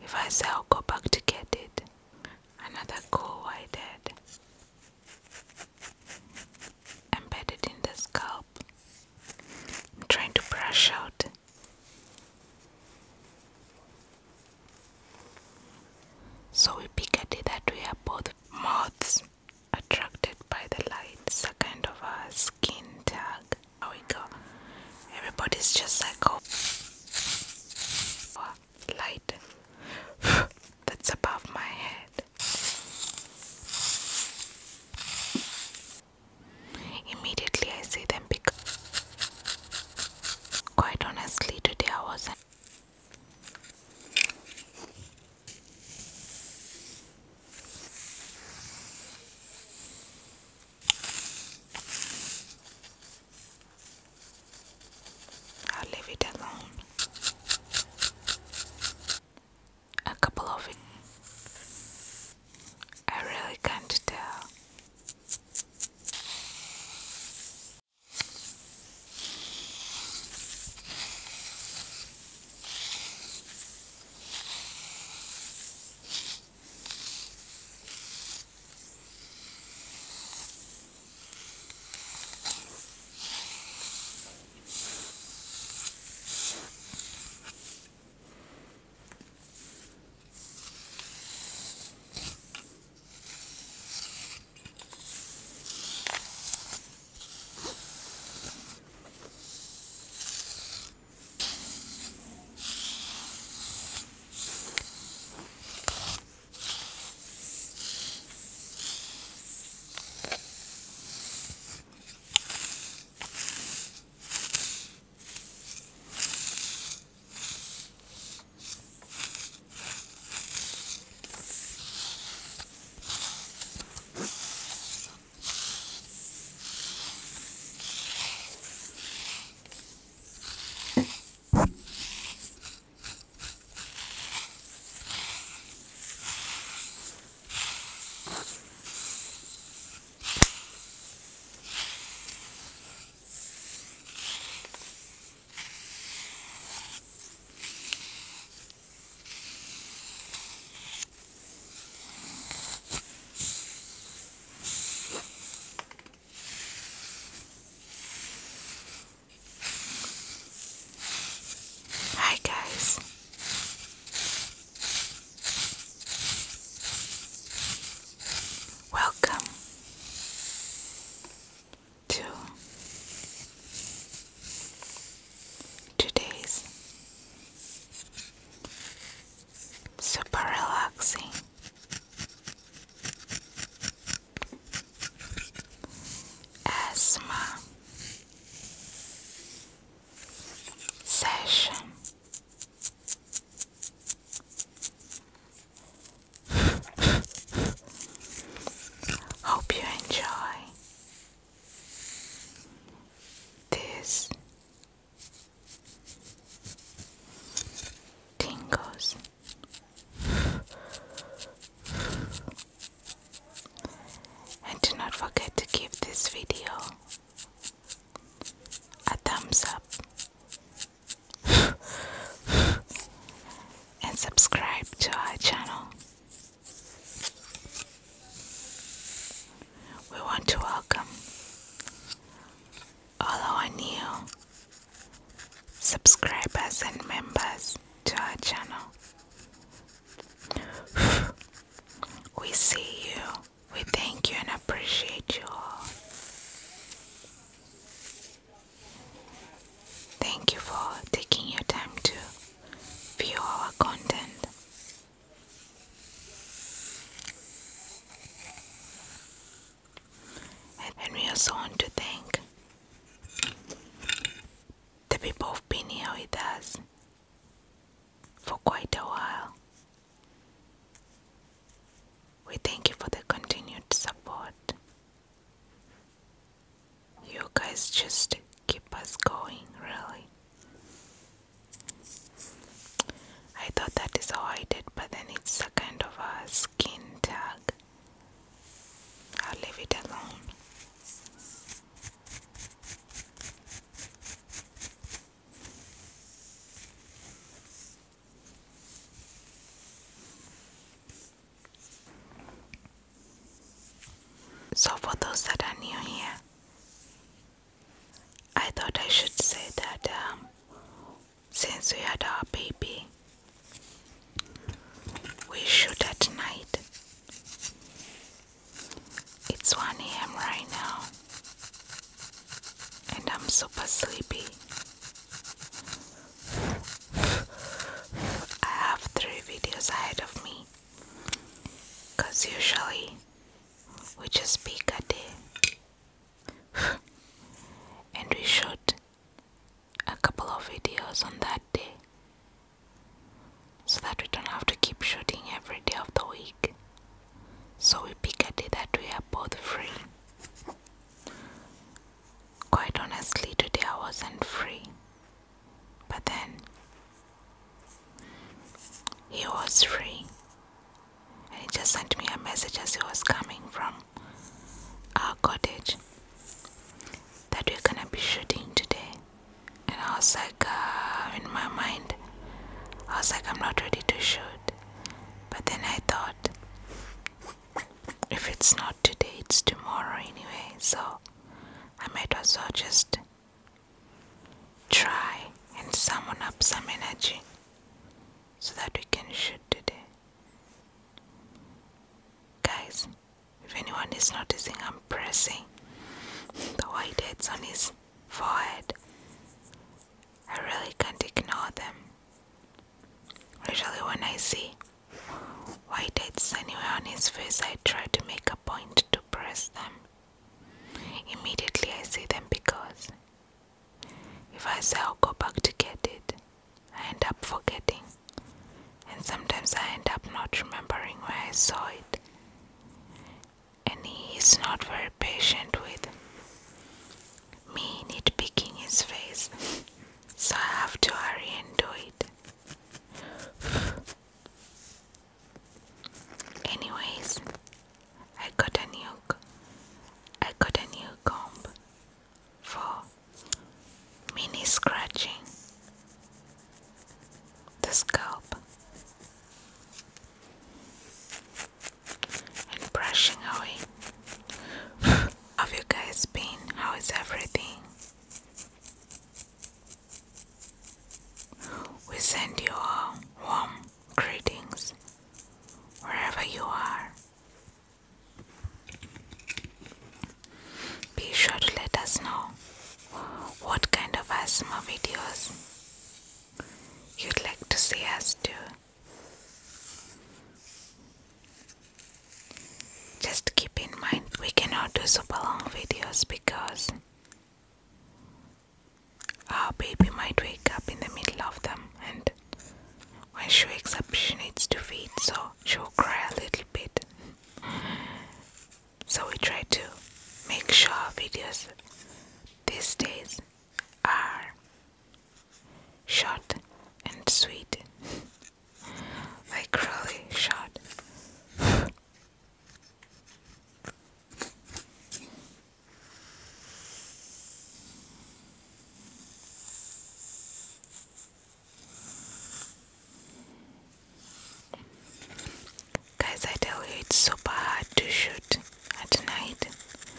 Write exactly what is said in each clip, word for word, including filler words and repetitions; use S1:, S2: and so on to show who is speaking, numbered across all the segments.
S1: If I say I'll go back to get it. Another cool whitehead. Embedded in the scalp. I'm trying to brush out. So we pick at it that we are both moths attracted by the light. It's a kind of a skin tag. There we go. Everybody's just like, oh, light that's above my head. Immediately I see them pick. Quite honestly, today I wasn't. I'll leave it alone. A couple of it. I really can't tell. Hi guys. Welcome to today's super relaxing asthma session. Hope you enjoy this tingles. And do not forget to give this video a thumbs up and subscribe to our channel. We want to welcome all our new subscribers and members to our channel. We see you, we thank you and appreciate you all. Thank you for taking your time to view our content. And we also want to thank the people who've been here with us for quite So for those that are new here, I thought I should say that um, since we had our baby, we shoot at night. It's one A M right now, and I'm super sleepy. I have three videos ahead of me, cause usually we just pick a day and we shoot a couple of videos on that day, so that we don't have to keep shooting every day of the week. So we pick a day that we are both free. Quite honestly, today I wasn't free, but then he was free, and he just sent me a message as he was coming from our cottage that we're gonna be shooting today. And I was like, uh, in my mind, I was like, I'm not ready to shoot. But then I thought, if it's not today, it's tomorrow anyway, so I might as well just try and summon up some energy so that we can shoot today. Guys, if anyone is noticing, I'm pressing the whiteheads on his forehead. I really can't ignore them. Usually when I see whiteheads anywhere on his face, I try to make a point to press them. Immediately I see them, because if I say I'll go back to get it, I end up forgetting, and sometimes I end up not remembering where I saw it. And he is not very patient with me nitpicking his face, so I have to hurry and do it. Anyways, I got a new I got a new comb for mini scratching the scalp and brushing away. How have you guys been? How is everything? We send you all warm greetings wherever you are. Be sure to let us know what kind of asthma videos you'd like to see us do. Just keep in mind, we cannot do super long videos because our baby might wake up in the middle of them, and when she wakes up she needs to feed, so she'll cry a little bit. So we try to make sure our videos these days are short and sweet, like really short. Guys, I tell you, it's super hard to shoot at night.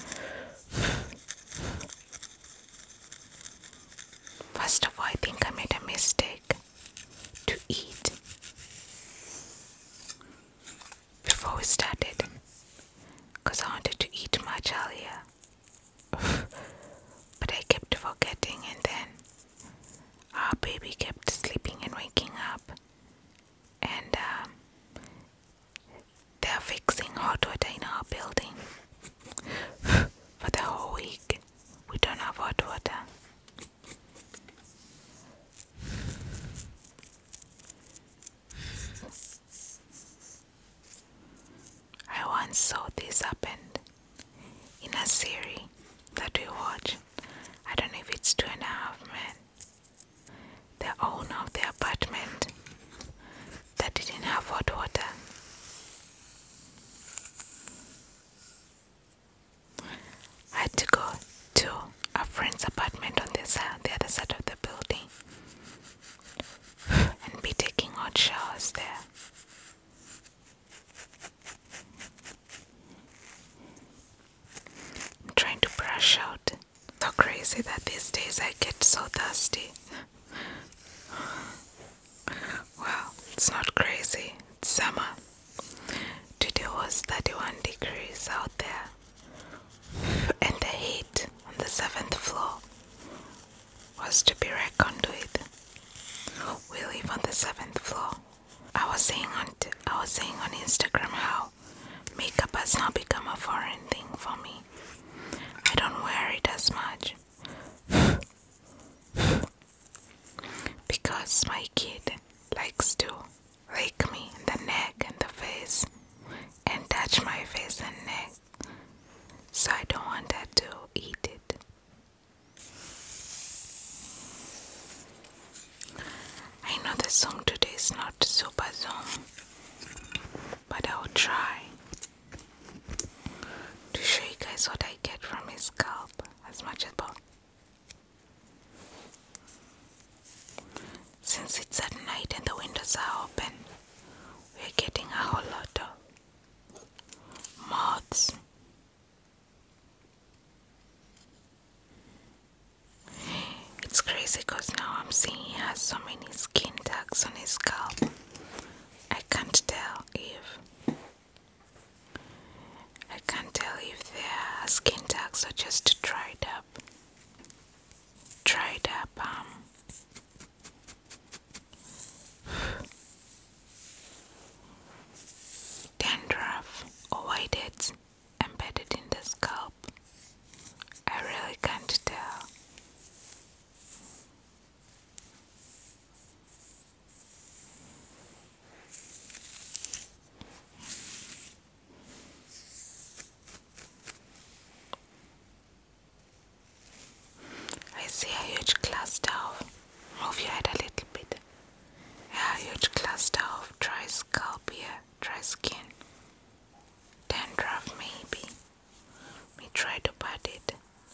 S1: First of all, I think I made a mistake to eat before we started, because I wanted to eat much earlier. But I kept forgetting, and then our baby kept sleeping and waking up, and um, they're fixing hot water in our building. For the whole week, we don't have hot water. I once saw this happened in a series that we watch. I don't know if it's Two and a Half Men. The owner of the apartment that didn't have hot water had to go to a friend's apartment on this, uh, the other side of the building, and be taking hot showers there. days I get so thirsty. Well, it's not crazy. It's summer. Today was thirty-one degrees out there. And the heat on the seventh floor was to be reckoned with. We live on the seventh floor. I was saying on t I was saying on Instagram how makeup has now become a foreign thing for me. I don't wear it as much because my kid likes to lick me in the neck and the face and touch my face and neck, so I don't want her to eat it. I know the Zoom today is not super Zoom, but I'll try to show you guys what I get from his scalp as much as possible. Since it's at night and the windows are open, we're getting a whole lot of moths. It's crazy because now I'm seeing he has so many skin tags on his scalp. I can't tell if I can't tell if they are skin tags or just dried up, dried up um dandruff or whiteheads embedded in the scalp. I really can't tell. I see a huge cluster of, move your head a little bit. Yeah, a huge cluster of dry scalp here, dry skin. Dandruff maybe. Let me try to pat it.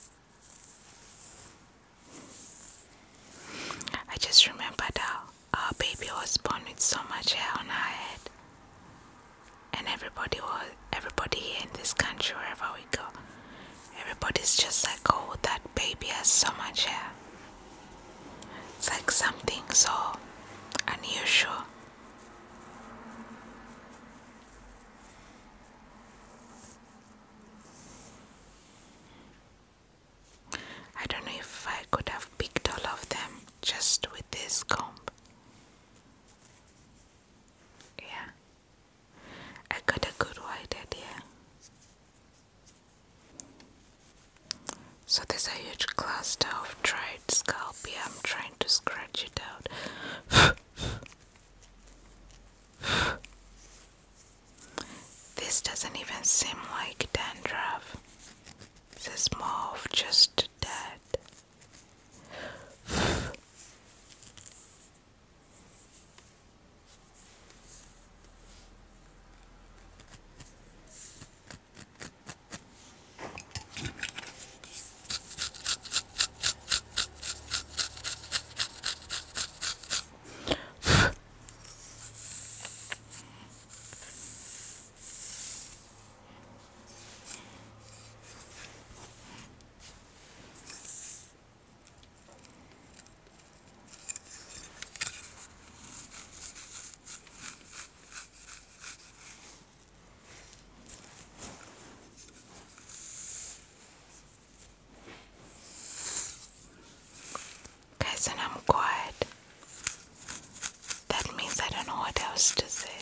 S1: I just remembered how our baby was born with so much hair on her head. And everybody was, everybody here in this country, wherever we go, everybody's just like, oh, that baby has so much hair. It's like something so unusual. I don't know if I could have picked all of them just with this comb. Yeah, I got a good whitehead here. So there's a huge cluster of dried scalp here. I'm trying to scratch it out. This doesn't even seem like dandruff. This is more of just dead. Guys, and I'm quiet. That means I don't know what else to say.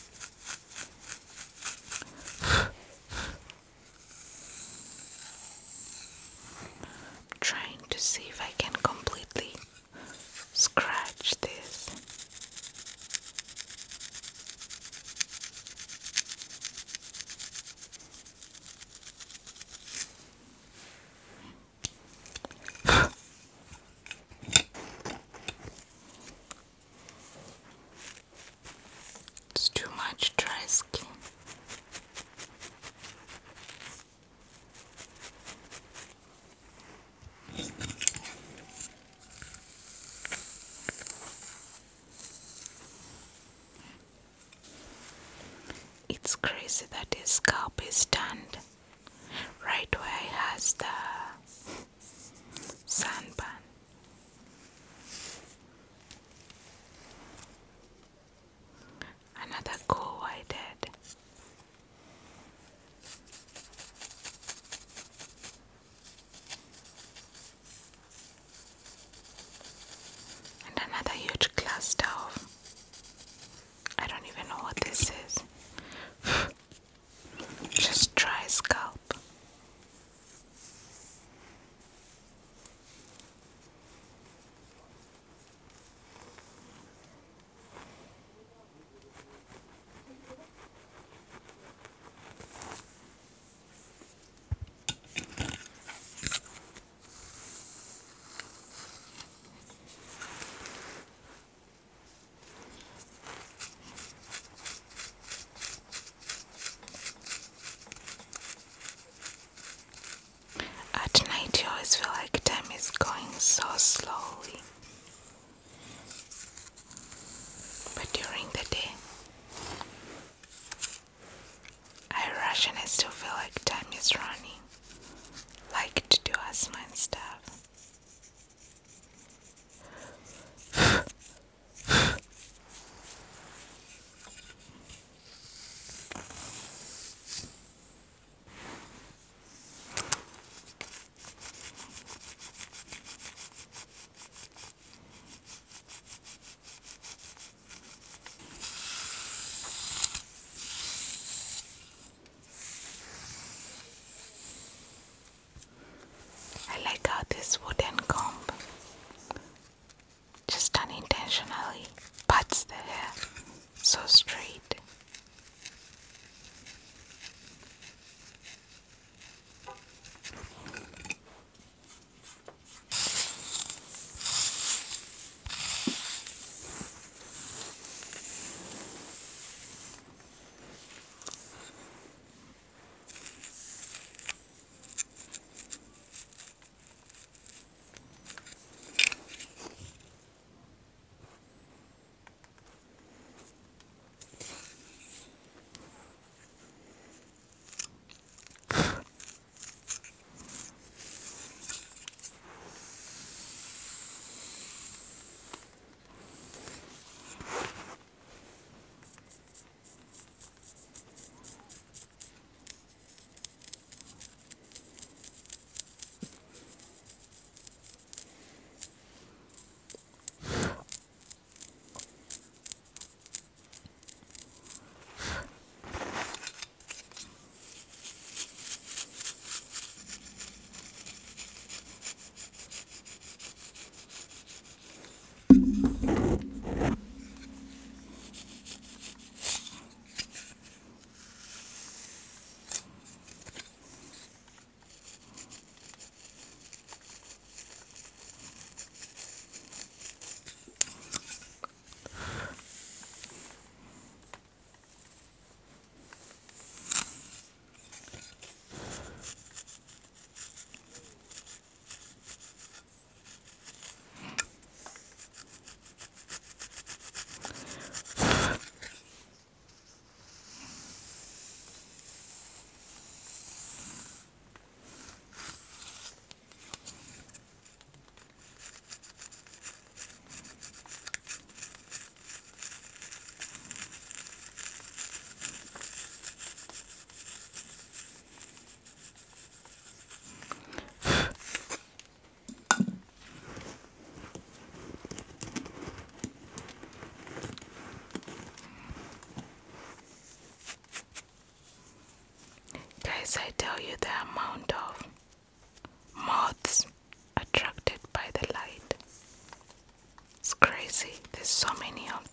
S1: I'm trying to see if I can completely scratch this. It's too much dry skin. It's crazy that his scalp is tanned right where he has the sunburn. this is. Just dry scalp. At night you always feel like time is going so slowly, but during the day I rush and I still feel like time is running, like to do asthma and stuff. I like how this wooden comb just unintentionally parts the hair so straight. Guys, I tell you the amount of moths attracted by the light. It's crazy. There's so many of them.